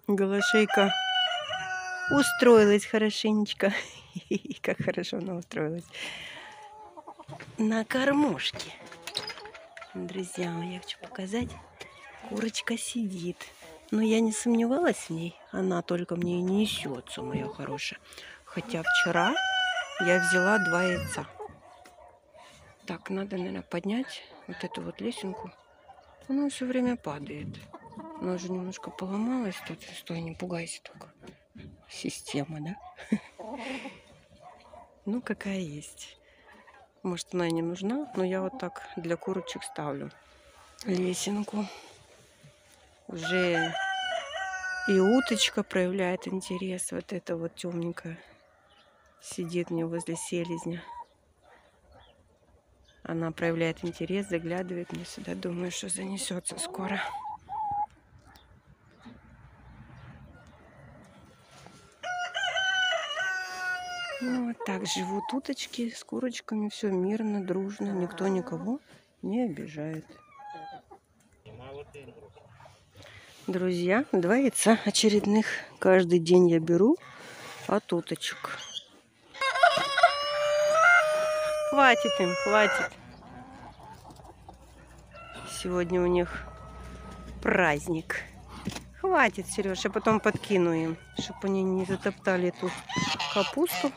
Голошейка устроилась хорошенечко. Как хорошо она устроилась. На кормушке. Друзья мои, я хочу показать. Курочка сидит. Но я не сомневалась в ней. Она только мне и несется, моя хорошая. Хотя вчера я взяла 2 яйца. Так, надо, наверное, поднять вот эту вот лесенку. Она все время падает. Она уже немножко поломалась. Тут, стой, не пугайся только. Система, да? Ну, какая есть. Может, она и не нужна, но я вот так для курочек ставлю лесенку. Уже и уточка проявляет интерес. Вот эта вот темненькая сидит мне возле селезня. Она проявляет интерес, заглядывает мне сюда. Думаю, что занесется скоро. Ну, вот так живут уточки с курочками. Все мирно, дружно. Никто никого не обижает. Друзья, 2 яйца очередных. Каждый день я беру от уточек. Хватит им, хватит. Сегодня у них праздник. Хватит, Сереж, я потом подкину им, чтобы они не затоптали эту капусту.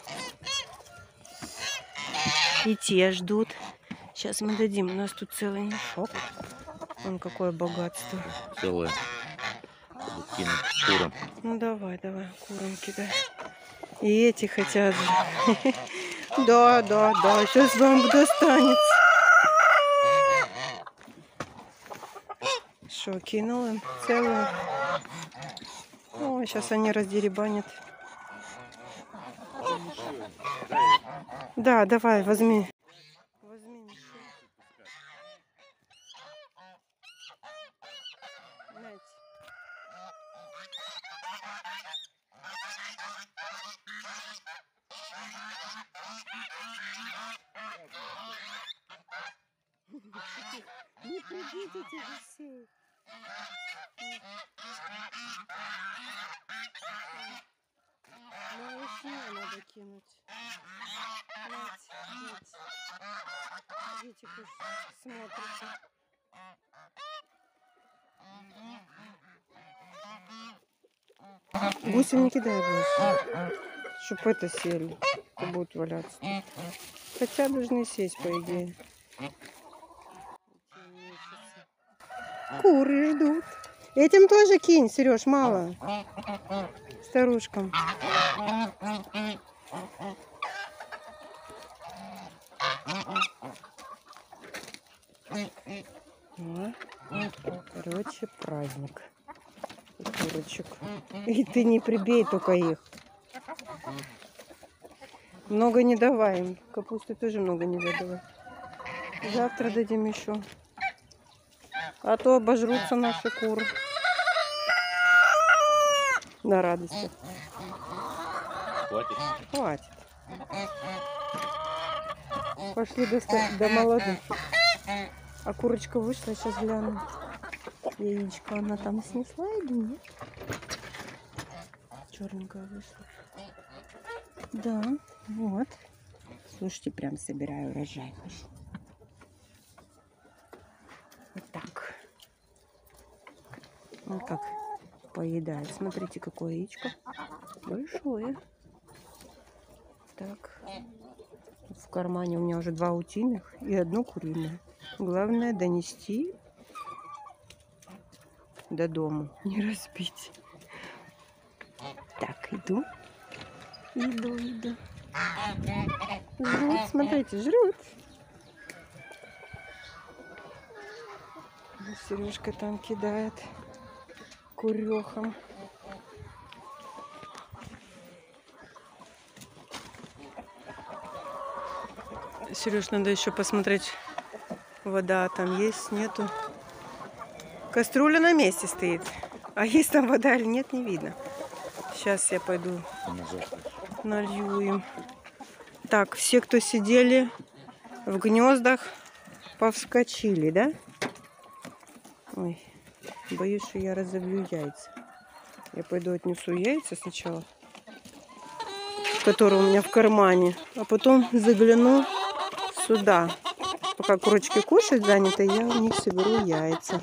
И те ждут. Сейчас мы дадим. У нас тут целый мешок. Вон какое богатство. Целое. Курам. Ну давай, давай, курам кидай. И эти хотят. Да, да, да, сейчас вам достанется. Что, кинул им целую? О, сейчас они раздеребанят. Да, давай, возьми. Возьми мешок. Не придите гусей. Малышня надо кинуть. Мать. Видите, пусть смотрите. Гуси не кидай больше. Чтоб это сели. То будут валяться. Хотя должны сесть, по идее. Куры ждут. Этим тоже кинь, Сереж, мало. Старушкам. Короче, праздник. У курочек. И ты не прибей только их. Много не давай им. Капусты тоже много не давай. Завтра дадим еще. А то обожрутся наши куры. На радости. Хватит? Хватит. Пошли до молодых. А курочка вышла, сейчас гляну. Яичко она там снесла или нет? Черненькая вышла. Да, вот. Слушайте, прям собираю урожай. Вот так. Вот как поедает. Смотрите, какое яичко. Большое. Так. В кармане у меня уже 2 утиных и 1 куриное. Главное донести до дома, не разбить. Так, иду. Иду. Жрут, смотрите, жрут. Сережка там кидает курехам. Сереж, надо еще посмотреть, вода там есть, нету. Кастрюля на месте стоит. А есть там вода или нет, не видно. Сейчас я пойду налью им. Так, все, кто сидели в гнездах, повскочили, да? Ой, боюсь, что я разобью яйца. Я пойду отнесу яйца сначала, которые у меня в кармане, а потом загляну сюда. Пока курочки кушают заняты, я у них соберу яйца.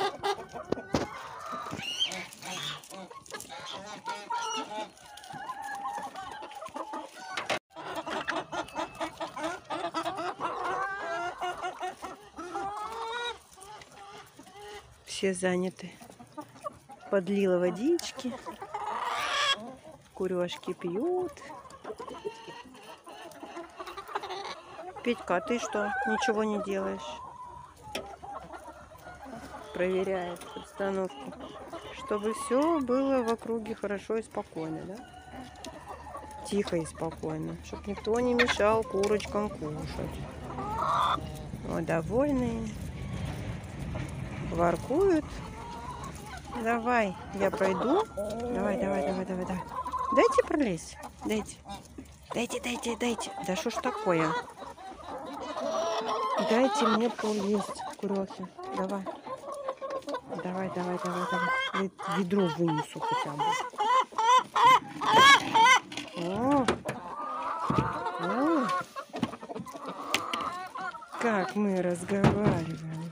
Все заняты. Подлила водички. Курёшки пьют. Петька, а ты что? Ничего не делаешь? Проверяет обстановку. Чтобы все было в округе хорошо и спокойно, да? Тихо и спокойно. Чтобы никто не мешал курочкам кушать. Вот довольные. Воркуют. Давай, я пойду. Давай. Дайте пролезть. Дайте. Да что ж такое? Дайте мне полезть, курехи. Давай. Ведро вынесу хотя бы. О, как мы разговариваем.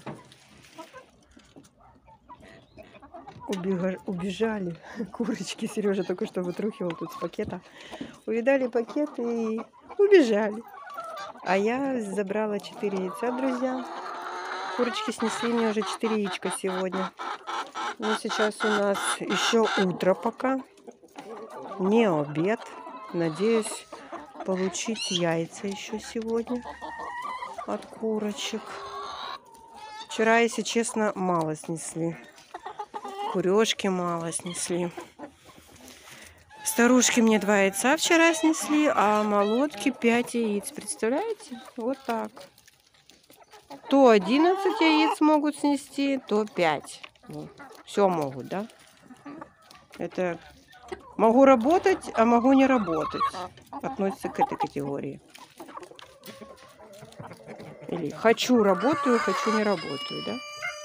Убежали курочки. Сережа только что вытрухивал тут с пакета. Увидали пакет и убежали. А я забрала 4 яйца, друзья. Курочки снесли мне уже 4 яичка сегодня. Но сейчас у нас еще утро пока. Не обед. Надеюсь получить яйца еще сегодня от курочек. Вчера, если честно, мало снесли. Курёшки мало снесли. Старушки мне 2 яйца вчера снесли, а молотки 5 яиц. Представляете? Вот так. То 11 яиц могут снести, то 5. Вот. Все могут, да? Это могу работать, а могу не работать. Относится к этой категории. Или хочу работаю, хочу не работаю, да?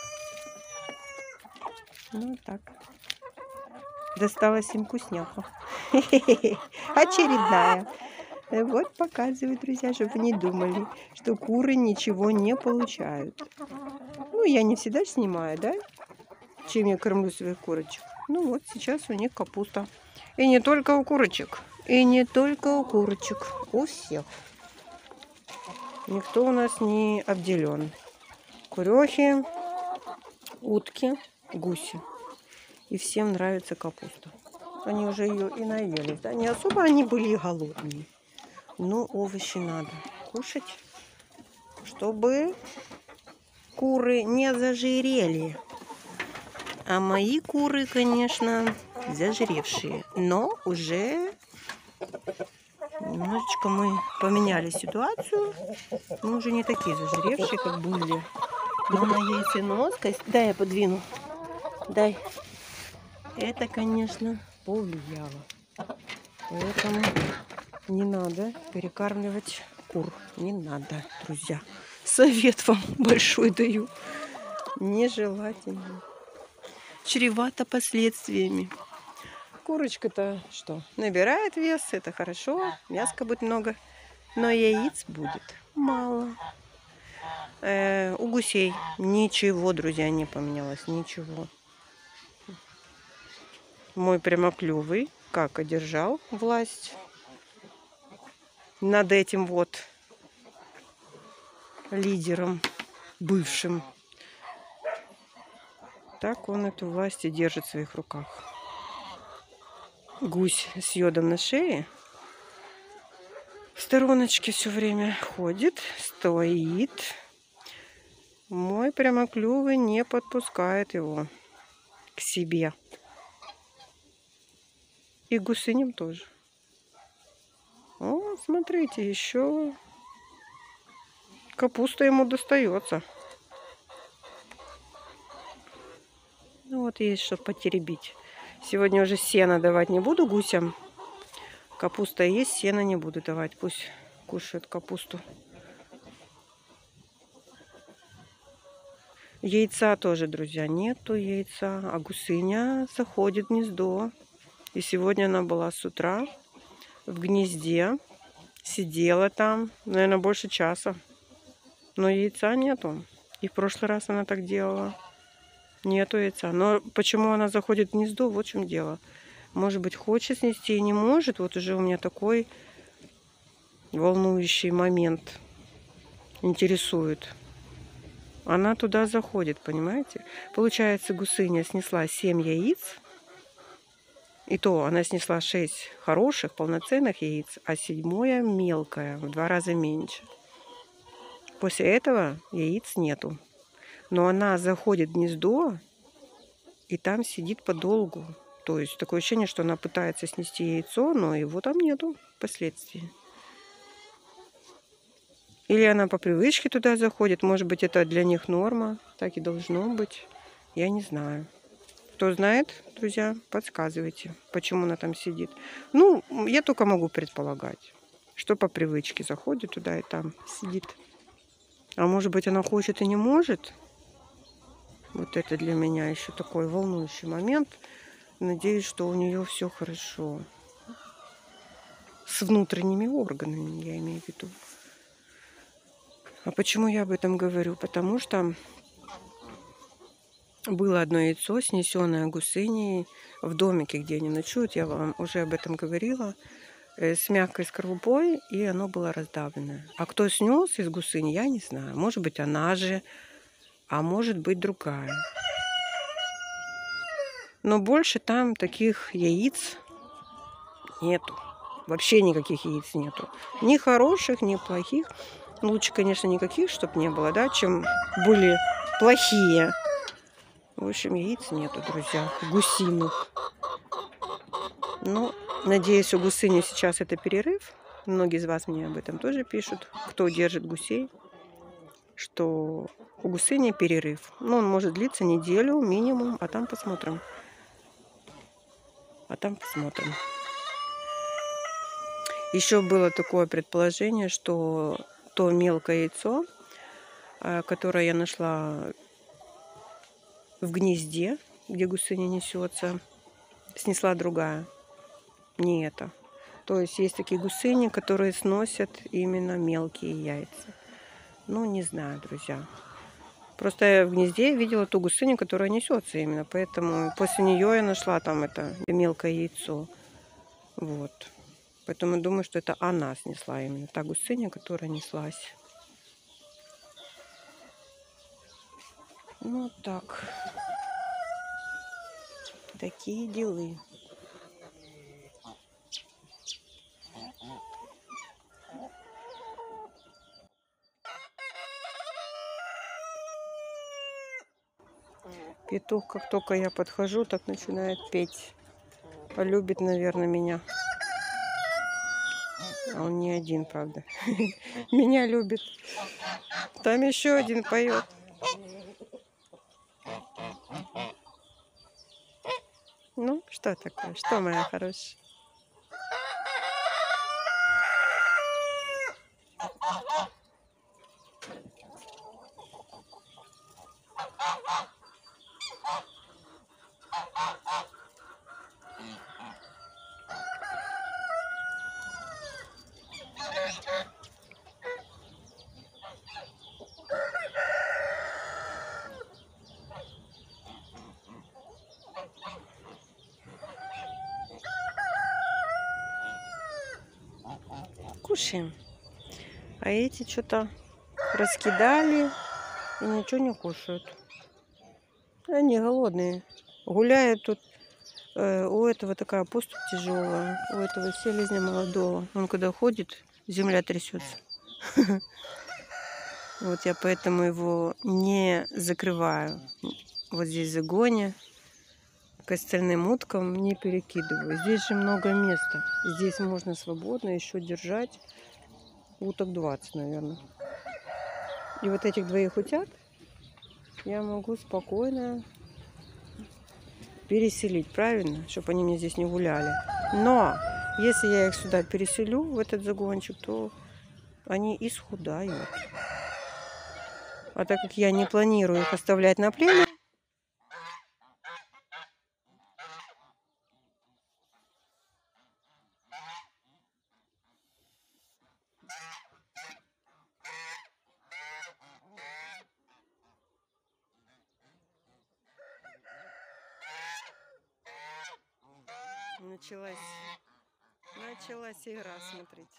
Ну так. Досталась им вкусняха. Очередная. Вот показываю, друзья, чтобы вы не думали, что куры ничего не получают. Ну, я не всегда снимаю, да? Чем я кормлю своих курочек. Ну вот, сейчас у них капуста. И не только у курочек. И не только у курочек. У всех. Никто у нас не обделен. Курехи, утки, гуси. И всем нравится капуста. Они уже ее и наелись. Да? Не особо они были голодные. Но овощи надо кушать, чтобы куры не зажирели. А мои куры, конечно, зажиревшие. Но уже немножечко мы поменяли ситуацию. Мы уже не такие зажиревшие, как были. Но на яйценоскость... Дай я подвину. Дай. Это, конечно, повлияло. Поэтому не надо перекармливать кур. Не надо, друзья. Совет вам большой даю. Нежелательно. Чревато последствиями. Курочка-то что? Набирает вес, это хорошо. Мяска будет много. Но яиц будет мало. У гусей ничего, друзья, не поменялось. Ничего. Мой прямоклювый как одержал власть над этим вот лидером бывшим. Так он эту власть и держит в своих руках. Гусь с йодом на шее в стороночке все время ходит, стоит. Мой прямоклювый не подпускает его к себе. И гусыням тоже. О, смотрите, еще капуста ему достается. Ну вот есть что потеребить. Сегодня уже сено давать не буду гусям. Капуста есть, сено не буду давать. Пусть кушают капусту. Яйца тоже, друзья, нету яйца. А гусыня заходит в гнездо. И сегодня она была с утра в гнезде, сидела там, наверное, больше часа. Но яйца нету. И в прошлый раз она так делала. Нету яйца. Но почему она заходит в гнездо, вот в чем дело. Может быть, хочет снести и не может. Вот уже у меня такой волнующий момент интересует. Она туда заходит, понимаете? Получается, гусыня снесла 7 яиц. И то она снесла 6 хороших, полноценных яиц, а 7-е мелкое, в 2 раза меньше. После этого яиц нету. Но она заходит в гнездо и там сидит подолгу. То есть такое ощущение, что она пытается снести яйцо, но его там нету впоследствии. Или она по привычке туда заходит. Может быть, это для них норма. Так и должно быть. Я не знаю. Кто знает, друзья, подсказывайте, почему она там сидит. Ну, я только могу предполагать, что по привычке заходит туда и там сидит. А может быть, она хочет и не может. Вот это для меня еще такой волнующий момент. Надеюсь, что у нее все хорошо. С внутренними органами, я имею в виду. А почему я об этом говорю? Потому что было одно яйцо, снесенное гусыней в домике, где они ночуют. Я вам уже об этом говорила. С мягкой скорлупой, и оно было раздавленное. А кто снес из гусыни, я не знаю. Может быть, она же, а может быть, другая. Но больше там таких яиц нету. Вообще никаких яиц нету. Ни хороших, ни плохих. Лучше, конечно, никаких, чтобы не было, да, чем были плохие. В общем, яиц нету, друзья, гусиных. Ну, надеюсь, у гусыни сейчас это перерыв. Многие из вас мне об этом тоже пишут, кто держит гусей, что у гусыни перерыв. Ну, он может длиться неделю минимум, а там посмотрим. Еще было такое предположение, что то мелкое яйцо, которое я нашла в гнезде, где гусыня несется, снесла другая. Не это. То есть есть такие гусыни, которые сносят именно мелкие яйца. Ну, не знаю, друзья. Просто я в гнезде видела ту гусыню, которая несется именно. Поэтому после нее я нашла там это мелкое яйцо. Вот. Поэтому думаю, что это она снесла именно. Та гусыня, которая неслась. Ну, вот так. Такие делы. Петух, как только я подхожу, так начинает петь. Полюбит, наверное, меня. А он не один, правда. Меня любит. Там еще один поет. Ну, что такое? Что, моя хорошая? Кушаем. А эти что-то раскидали и ничего не кушают. Они голодные. Гуляют тут. У этого такая поступь тяжелая. У этого селезня молодого. Он когда ходит, земля трясется. Вот я поэтому его не закрываю. Вот здесь в загоне. К остальным уткам не перекидываю. Здесь же много места. Здесь можно свободно еще держать уток 20, наверное. И вот этих двоих утят я могу спокойно переселить, правильно? Чтобы они мне здесь не гуляли. Но если я их сюда переселю, в этот загончик, то они исхудают. А так как я не планирую их оставлять на племя, Началась игра, смотрите.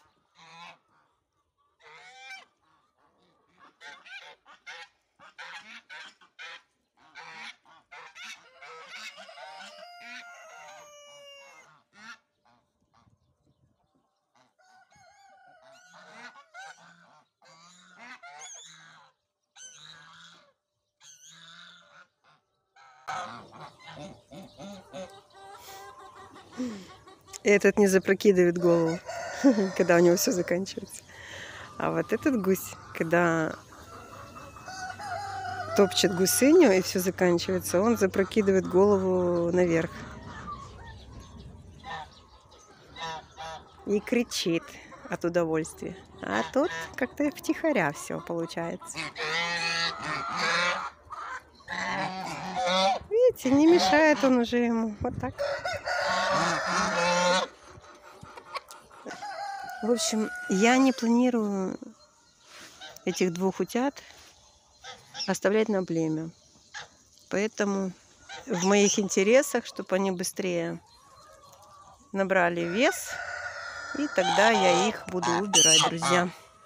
И этот не запрокидывает голову, когда у него все заканчивается. А вот этот гусь, когда топчет гусыню и все заканчивается, он запрокидывает голову наверх. И кричит от удовольствия. А тут как-то втихаря все получается. Видите, не мешает он уже ему. Вот так. В общем, я не планирую этих двух утят оставлять на племя. Поэтому в моих интересах, чтобы они быстрее набрали вес, и тогда я их буду убирать, друзья.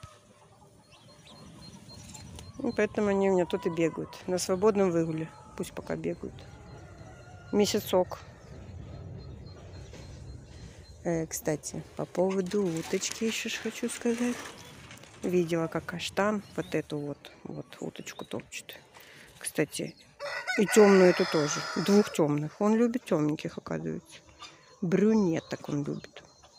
И поэтому они у меня тут и бегают. На свободном выгуле. Пусть пока бегают. Месяцок. Кстати, по поводу уточки еще хочу сказать. Видела, как каштан вот эту вот уточку топчет. Кстати, и темную эту тоже. Двух темных. Он любит темненьких, оказывается. Брюнеток он любит.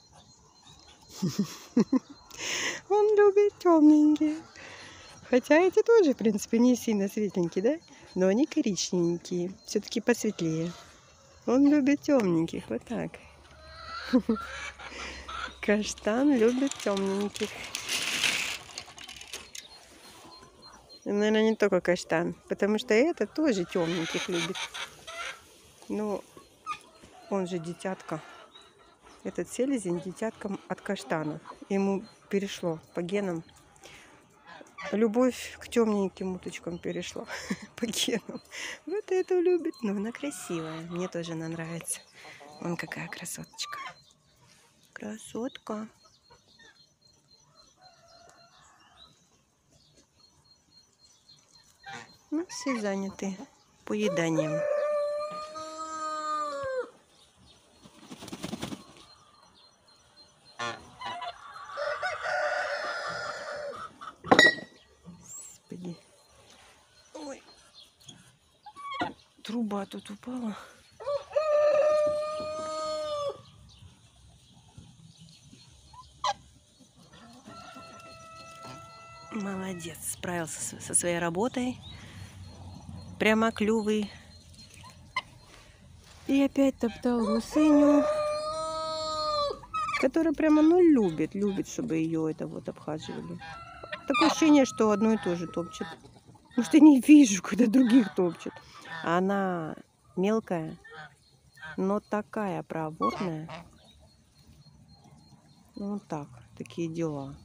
Он любит темненькие. Хотя эти тоже, в принципе, не сильно светленькие, да? Но они коричневенькие. Все-таки посветлее. Он любит темненьких. Вот так. Каштан любит темненьких. И, наверное, не только каштан. Потому что это тоже темненьких любит. Но он же дитятка. Этот селезень дитятком от каштанов. Ему перешло по генам. Любовь к темненьким уточкам перешла по генам. Вот это любит. Но она красивая. Мне тоже она нравится. Вон какая красоточка. Красотка. Ну, все заняты поеданием. Господи. Ой. Труба тут упала. Молодец, справился со своей работой. Прямо клювый. И опять топтал гусыню, которая прямо, любит, чтобы ее это вот обхаживали. Такое ощущение, что одно и то же топчет. Потому что я не вижу, когда других топчет. А она мелкая, но такая проворная. Ну вот так, такие дела.